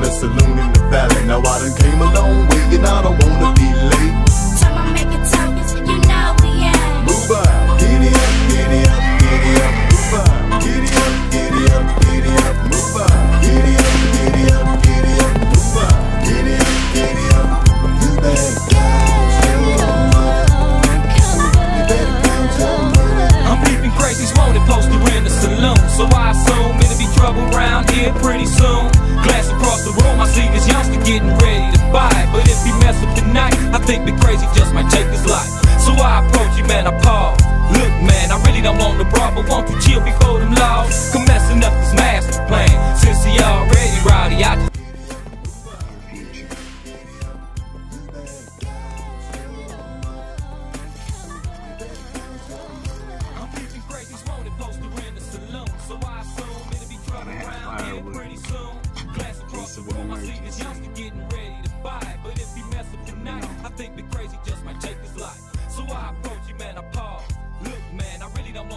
the saloon in the valley. Now I done came a long way and I don't wanna be late. Time I make it talking so you know we ain't. Move on, giddy up, giddy up, giddy up. Move on, giddy up, giddy up, giddy up. Move on, giddy up, giddy up, giddy up. Move on, giddy up, giddy up. You better count your money. You better count your money. I'm peeping crazy's wanted poster in the saloon, so I assume it'll be trouble around here pretty soon. Glass across the room, I see this youngster getting ready to buy. But if he mess up tonight, I think the crazy just might take his life. So I approach him and I pause. Look man, I really don't want the brawl, but won't you chill before them laws come messing up this master plan? Since he already rowdy, I just I'm peeping crazy's wanted poster in the saloon, so I assume it'll be trouble around here pretty soon. Glass across the room, I see this youngster getting ready to buy. But if he mess up tonight, I think the crazy just might take his life. So I approach him and I pause. Look man, I really don't want